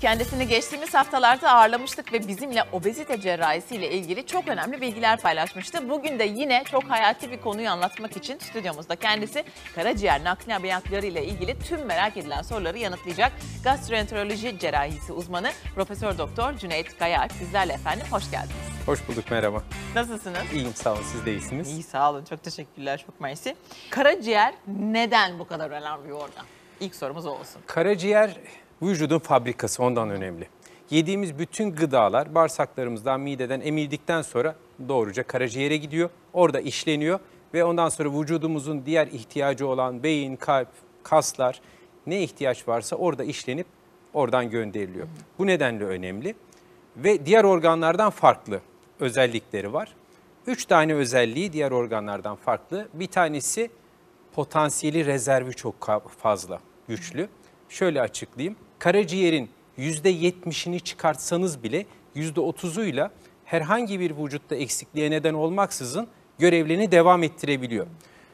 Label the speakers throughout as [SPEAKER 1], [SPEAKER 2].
[SPEAKER 1] Kendisini geçtiğimiz haftalarda ağırlamıştık ve bizimle obezite cerrahisiyle ilgili çok önemli bilgiler paylaşmıştı. Bugün de yine çok hayati bir konuyu anlatmak için stüdyomuzda kendisi karaciğer nakli ameliyatları ile ilgili tüm merak edilen soruları yanıtlayacak gastroenteroloji cerrahisi uzmanı Profesör Doktor Cüneyt Kayaalp bizlerle efendim. Hoş geldiniz.
[SPEAKER 2] Hoş bulduk, merhaba.
[SPEAKER 1] Nasılsınız?
[SPEAKER 2] İyiyim, sağ olun. Siz de iyisiniz.
[SPEAKER 1] İyi, sağ olun. Çok teşekkürler, çok mersi. Karaciğer neden bu kadar önemli bir organ? İlk sorumuz o olsun.
[SPEAKER 2] Karaciğer vücudun fabrikası, ondan önemli. Yediğimiz bütün gıdalar bağırsaklarımızdan, mideden emildikten sonra doğruca karaciğere gidiyor. Orada işleniyor ve ondan sonra vücudumuzun diğer ihtiyacı olan beyin, kalp, kaslar ne ihtiyaç varsa orada işlenip oradan gönderiliyor. Bu nedenle önemli ve diğer organlardan farklı özellikleri var. 3 tane özelliği diğer organlardan farklı. Bir tanesi potansiyeli, rezervi çok fazla, güçlü. Şöyle açıklayayım. Karaciğerin %70'ini çıkartsanız bile %30'uyla herhangi bir vücutta eksikliğe neden olmaksızın görevlerini devam ettirebiliyor.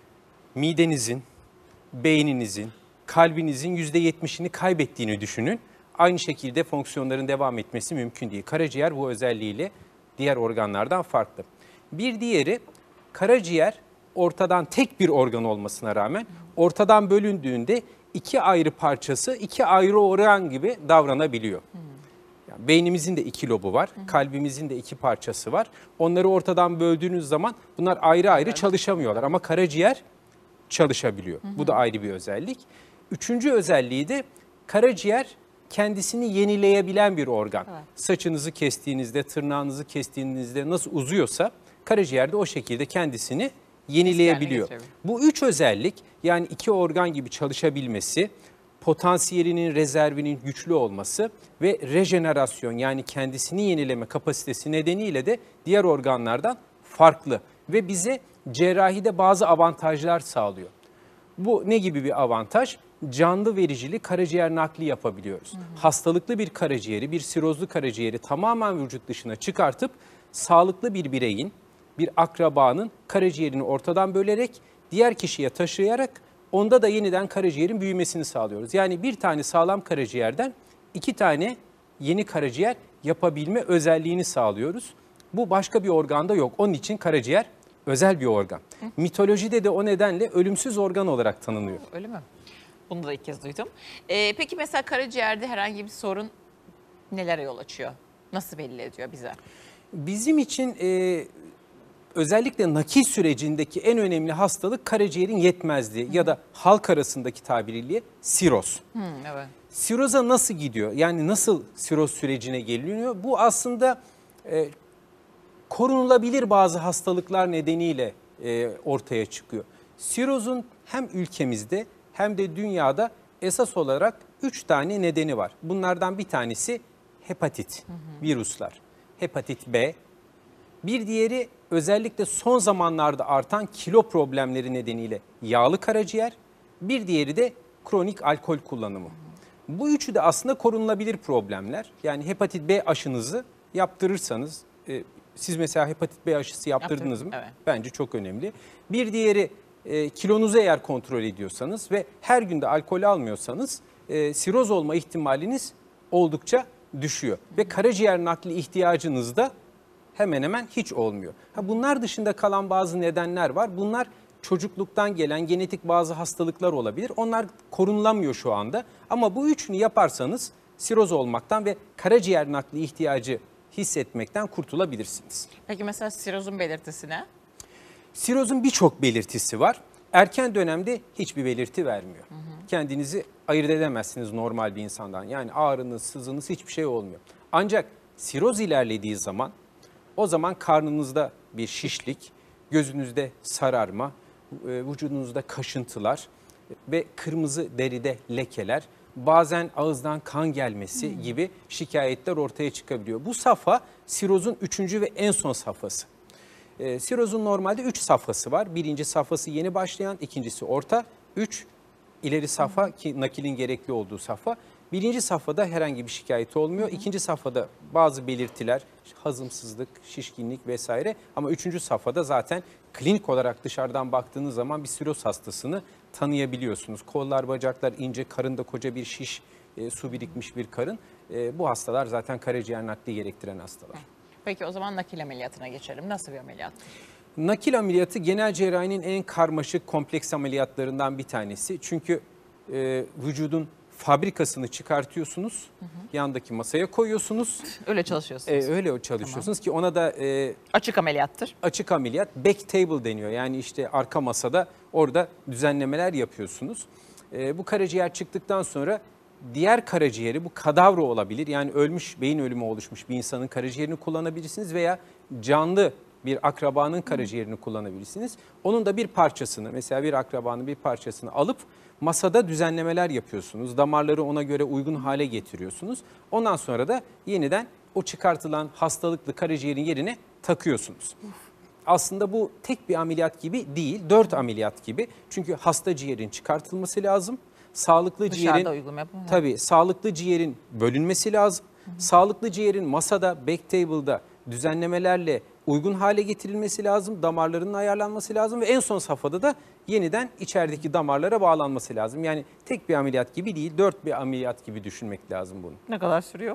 [SPEAKER 2] Midenizin, beyninizin, kalbinizin %70'ini kaybettiğini düşünün. Aynı şekilde fonksiyonların devam etmesi mümkün değil. Karaciğer bu özelliğiyle diğer organlardan farklı. Bir diğeri, karaciğer ortadan tek bir organ olmasına rağmen ortadan bölündüğünde iki ayrı parçası, iki ayrı organ gibi davranabiliyor. Yani beynimizin de iki lobu var, kalbimizin de iki parçası var. Onları ortadan böldüğünüz zaman bunlar ayrı ayrı çalışamıyorlar ama karaciğer çalışabiliyor. Bu da ayrı bir özellik. Üçüncü özelliği de karaciğer kendisini yenileyebilen bir organ. Evet. Saçınızı kestiğinizde, tırnağınızı kestiğinizde nasıl uzuyorsa karaciğer de o şekilde kendisini yenileyebiliyor. Bu üç özellik, yani iki organ gibi çalışabilmesi, potansiyelinin, rezervinin güçlü olması ve rejenerasyon, yani kendisini yenileme kapasitesi nedeniyle de diğer organlardan farklı ve bize cerrahide bazı avantajlar sağlıyor. Bu ne gibi bir avantaj? Canlı vericili karaciğer nakli yapabiliyoruz. Hastalıklı bir karaciğeri, bir sirozlu karaciğeri tamamen vücut dışına çıkartıp sağlıklı bir bireyin, bir akrabanın karaciğerini ortadan bölerek diğer kişiye taşıyarak onda da yeniden karaciğerin büyümesini sağlıyoruz. Yani bir tane sağlam karaciğerden iki tane yeni karaciğer yapabilme özelliğini sağlıyoruz. Bu başka bir organda yok. Onun için karaciğer özel bir organ. Mitolojide de o nedenle ölümsüz organ olarak tanınıyor.
[SPEAKER 1] Öyle mi? Bunu da ilk kez duydum. Peki mesela karaciğerde herhangi bir sorun nelere yol açıyor? Nasıl belli ediyor bize?
[SPEAKER 2] Bizim için özellikle nakil sürecindeki en önemli hastalık karaciğerin yetmezliği ya da halk arasındaki tabiriyle siroz.
[SPEAKER 1] Evet.
[SPEAKER 2] Siroza nasıl gidiyor? Yani nasıl siroz sürecine geliniyor? Bu aslında korunulabilir bazı hastalıklar nedeniyle ortaya çıkıyor. Sirozun hem ülkemizde hem de dünyada esas olarak 3 tane nedeni var. Bunlardan bir tanesi hepatit, virüsler. Hepatit B. Bir diğeri özellikle son zamanlarda artan kilo problemleri nedeniyle yağlı karaciğer. Bir diğeri de kronik alkol kullanımı. Bu üçü de aslında korunulabilir problemler. Yani hepatit B aşınızı yaptırırsanız, siz mesela hepatit B aşısı yaptırdınız mı?
[SPEAKER 1] Evet.
[SPEAKER 2] Bence çok önemli. Bir diğeri kilonuzu eğer kontrol ediyorsanız ve her günde alkol almıyorsanız siroz olma ihtimaliniz oldukça düşüyor. Ve karaciğer nakli ihtiyacınız da hemen hemen hiç olmuyor. Bunlar dışında kalan bazı nedenler var. Bunlar çocukluktan gelen genetik bazı hastalıklar olabilir. Onlar korunulamıyor şu anda. Ama bu üçünü yaparsanız siroz olmaktan ve karaciğer nakli ihtiyacı hissetmekten kurtulabilirsiniz.
[SPEAKER 1] Peki mesela sirozun belirtisi ne?
[SPEAKER 2] Sirozun birçok belirtisi var. Erken dönemde hiçbir belirti vermiyor. Kendinizi ayırt edemezsiniz normal bir insandan. Yani ağrınız, sızınız hiçbir şey olmuyor. Ancak siroz ilerlediği zaman, o zaman karnınızda bir şişlik, gözünüzde sararma, vücudunuzda kaşıntılar ve kırmızı deride lekeler, bazen ağızdan kan gelmesi gibi şikayetler ortaya çıkabiliyor. Bu safha sirozun 3. ve en son safhası. Sirozun normalde 3 safhası var. Birinci safhası yeni başlayan, ikincisi orta, 3 ileri safha ki nakilin gerekli olduğu safha. Birinci safhada herhangi bir şikayeti olmuyor. İkinci safhada bazı belirtiler, hazımsızlık, şişkinlik vesaire. Ama üçüncü safhada zaten klinik olarak dışarıdan baktığınız zaman bir siroz hastasını tanıyabiliyorsunuz. Kollar, bacaklar ince, karında koca bir şiş, su birikmiş bir karın. Bu hastalar zaten karaciğer nakli gerektiren hastalar.
[SPEAKER 1] Peki o zaman nakil ameliyatına geçelim. Nasıl bir ameliyat?
[SPEAKER 2] Nakil ameliyatı genel cerrahinin en karmaşık, kompleks ameliyatlarından bir tanesi. Çünkü vücudun fabrikasını çıkartıyorsunuz, yandaki masaya koyuyorsunuz.
[SPEAKER 1] Öyle çalışıyorsunuz.
[SPEAKER 2] Öyle çalışıyorsunuz ki ona da
[SPEAKER 1] Açık ameliyattır.
[SPEAKER 2] açık ameliyat, back table deniyor. Yani işte arka masada orada düzenlemeler yapıyorsunuz. Bu karaciğer çıktıktan sonra diğer karaciğeri, bu kadavra olabilir. Yani ölmüş, beyin ölümü oluşmuş bir insanın karaciğerini kullanabilirsiniz veya canlı bir akrabanın karaciğerini kullanabilirsiniz. Onun da bir parçasını, mesela bir akrabanın bir parçasını alıp masada düzenlemeler yapıyorsunuz. Damarları ona göre uygun hale getiriyorsunuz. Ondan sonra da yeniden o çıkartılan hastalıklı karaciğerin yerine takıyorsunuz. Aslında bu tek bir ameliyat gibi değil, 4 ameliyat gibi. Çünkü hasta ciğerin çıkartılması lazım. Sağlıklı
[SPEAKER 1] Dışarıda
[SPEAKER 2] ciğerin,
[SPEAKER 1] uygulama yapın.
[SPEAKER 2] tabii sağlıklı ciğerin bölünmesi lazım. Sağlıklı ciğerin masada, back table'da düzenlemelerle uygun hale getirilmesi lazım. Damarlarının ayarlanması lazım ve en son safhada da yeniden içerideki damarlara bağlanması lazım. Yani tek bir ameliyat gibi değil, 4 bir ameliyat gibi düşünmek lazım bunu.
[SPEAKER 1] Ne kadar sürüyor?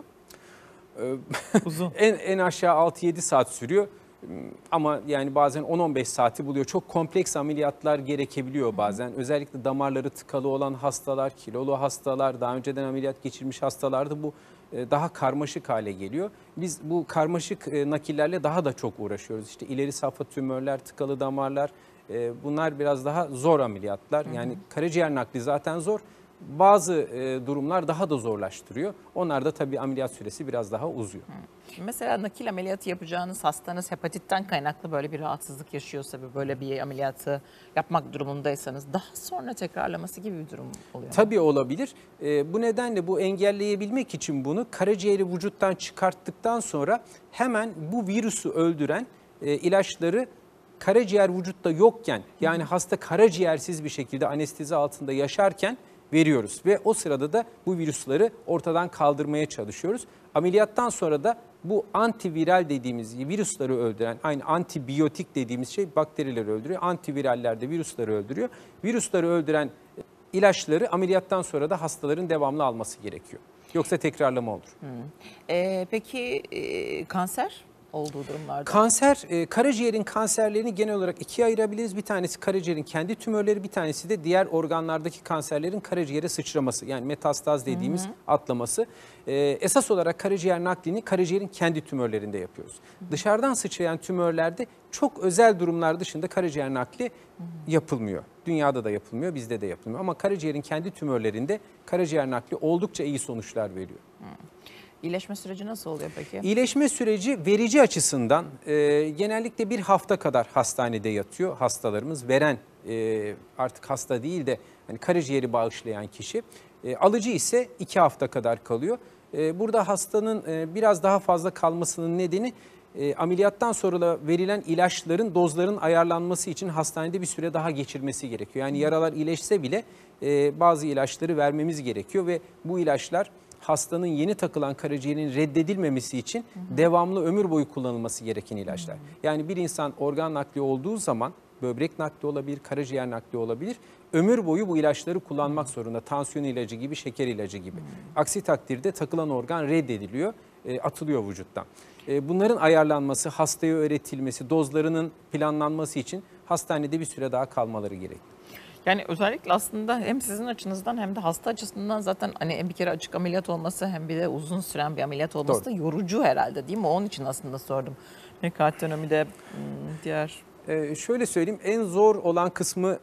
[SPEAKER 1] Uzun.
[SPEAKER 2] En aşağı 6-7 saat sürüyor. Ama yani bazen 10-15 saati buluyor. Çok kompleks ameliyatlar gerekebiliyor bazen. Özellikle damarları tıkalı olan hastalar, kilolu hastalar, daha önceden ameliyat geçirmiş hastalarda bu daha karmaşık hale geliyor. Biz bu karmaşık nakillerle daha da çok uğraşıyoruz. İşte ileri safha tümörler, tıkalı damarlar, bunlar biraz daha zor ameliyatlar. Yani karaciğer nakli zaten zor. Bazı durumlar daha da zorlaştırıyor. Onlar da tabii ameliyat süresi biraz daha uzuyor.
[SPEAKER 1] Mesela nakil ameliyatı yapacağınız hastanız hepatitten kaynaklı böyle bir rahatsızlık yaşıyorsa ve böyle bir ameliyatı yapmak durumundaysanız daha sonra tekrarlaması gibi bir durum oluyor.
[SPEAKER 2] Tabii olabilir. Bu nedenle bu engelleyebilmek için bunu karaciğeri vücuttan çıkarttıktan sonra hemen bu virüsü öldüren ilaçları karaciğer vücutta yokken, yani hasta karaciğersiz bir şekilde anestezi altında yaşarken veriyoruz. Ve o sırada da bu virüsleri ortadan kaldırmaya çalışıyoruz. Ameliyattan sonra da bu antiviral dediğimiz virüsleri öldüren, aynı antibiyotik dediğimiz şey bakterileri öldürüyor. Antiviraller de virüsleri öldürüyor. Virüsleri öldüren ilaçları ameliyattan sonra da hastaların devamlı alması gerekiyor. Yoksa tekrarlama olur.
[SPEAKER 1] Peki kanser olduğu durumlarda?
[SPEAKER 2] Kanser, karaciğerin kanserlerini genel olarak ikiye ayırabiliriz. Bir tanesi karaciğerin kendi tümörleri, bir tanesi de diğer organlardaki kanserlerin karaciğere sıçraması. Yani metastaz dediğimiz atlaması. Esas olarak karaciğer naklini karaciğerin kendi tümörlerinde yapıyoruz. Dışarıdan sıçrayan tümörlerde çok özel durumlar dışında karaciğer nakli yapılmıyor. Dünyada da yapılmıyor, bizde de yapılmıyor. Ama karaciğerin kendi tümörlerinde karaciğer nakli oldukça iyi sonuçlar veriyor.
[SPEAKER 1] İyileşme süreci nasıl oluyor peki?
[SPEAKER 2] İyileşme süreci verici açısından genellikle bir hafta kadar hastanede yatıyor hastalarımız. Veren artık hasta değil de hani karaciğeri bağışlayan kişi. Alıcı ise 2 hafta kadar kalıyor. Burada hastanın biraz daha fazla kalmasının nedeni ameliyattan sonra da verilen ilaçların, dozların ayarlanması için hastanede bir süre daha geçirmesi gerekiyor. Yani yaralar iyileşse bile bazı ilaçları vermemiz gerekiyor ve bu ilaçlar hastanın yeni takılan karaciğerin reddedilmemesi için devamlı ömür boyu kullanılması gereken ilaçlar. Yani bir insan organ nakli olduğu zaman böbrek nakli olabilir, karaciğer nakli olabilir. Ömür boyu bu ilaçları kullanmak zorunda. Tansiyon ilacı gibi, şeker ilacı gibi. Aksi takdirde takılan organ reddediliyor, atılıyor vücuttan. Bunların ayarlanması, hastaya öğretilmesi, dozlarının planlanması için hastanede bir süre daha kalmaları gerekli.
[SPEAKER 1] Yani özellikle aslında hem sizin açınızdan hem de hasta açısından zaten hani bir kere açık ameliyat olması hem bir de uzun süren bir ameliyat olması da yorucu herhalde değil mi? Onun için aslında sordum. Mekatronomi de diğer...
[SPEAKER 2] Şöyle söyleyeyim, en zor olan kısmı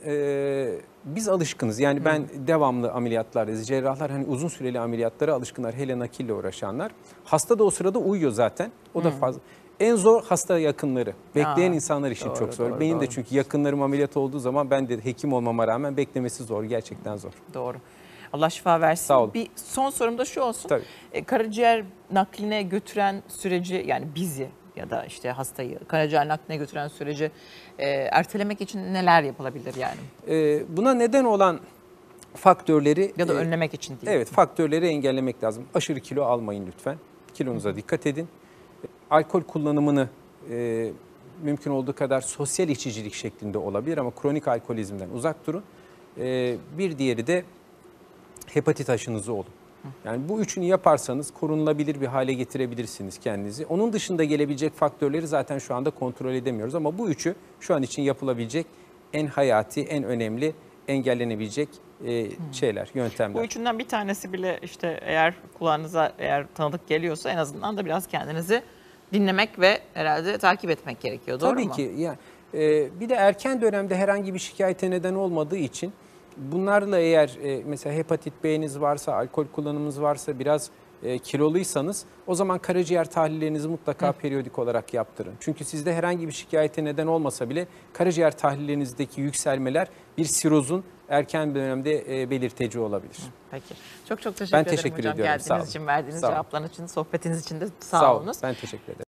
[SPEAKER 2] biz alışkınız. Yani ben devamlı ameliyatlardayız. Cerrahlar hani uzun süreli ameliyatlara alışkınlar. Hele nakille uğraşanlar. Hasta da o sırada uyuyor zaten. O da fazla. En zor hasta yakınları. Bekleyen insanlar için
[SPEAKER 1] doğru,
[SPEAKER 2] çok zor.
[SPEAKER 1] doğru,
[SPEAKER 2] Benim de
[SPEAKER 1] doğru.
[SPEAKER 2] çünkü yakınlarım ameliyat olduğu zaman ben de hekim olmama rağmen beklemesi zor. Gerçekten zor.
[SPEAKER 1] Doğru. Allah şifa versin.
[SPEAKER 2] Sağ olun.
[SPEAKER 1] Bir son sorum da şu olsun.
[SPEAKER 2] Tabii.
[SPEAKER 1] Karaciğer nakline götüren süreci yani bizi ya da işte hastayı karaciğer nakline götüren süreci ertelemek için neler yapılabilir yani?
[SPEAKER 2] Buna neden olan faktörleri...
[SPEAKER 1] Ya da önlemek için değil.
[SPEAKER 2] Evet, faktörleri engellemek lazım. Aşırı kilo almayın lütfen. Kilonuza dikkat edin. Alkol kullanımını mümkün olduğu kadar sosyal içicilik şeklinde olabilir ama kronik alkolizmden uzak durun. Bir diğeri de hepatit aşınızı olun. Yani bu üçünü yaparsanız korunulabilir bir hale getirebilirsiniz kendinizi. Onun dışında gelebilecek faktörleri zaten şu anda kontrol edemiyoruz ama bu üçü şu an için yapılabilecek en hayati, en önemli, engellenebilecek şeyler, yöntemler.
[SPEAKER 1] Bu üçünden bir tanesi bile işte eğer kulağınıza tanıdık geliyorsa en azından da biraz kendinizi dinlemek ve herhalde takip etmek gerekiyor. Doğru
[SPEAKER 2] Tabii
[SPEAKER 1] mu?
[SPEAKER 2] ki. Yani, bir de erken dönemde herhangi bir şikayete neden olmadığı için bunlarla eğer mesela hepatit B'niz varsa, alkol kullanımınız varsa, biraz kiloluysanız o zaman karaciğer tahlillerinizi mutlaka periyodik olarak yaptırın. Çünkü sizde herhangi bir şikayete neden olmasa bile karaciğer tahlillerinizdeki yükselmeler bir sirozun erken dönemde belirteci olabilir.
[SPEAKER 1] Peki. Çok teşekkür ederim
[SPEAKER 2] teşekkür
[SPEAKER 1] hocam.
[SPEAKER 2] ediyorum. Sağ
[SPEAKER 1] Geldiğiniz
[SPEAKER 2] olun.
[SPEAKER 1] için, verdiğiniz
[SPEAKER 2] Sağ olun.
[SPEAKER 1] cevaplar için, sohbetiniz için de sağ olunuz.
[SPEAKER 2] Ben teşekkür ederim.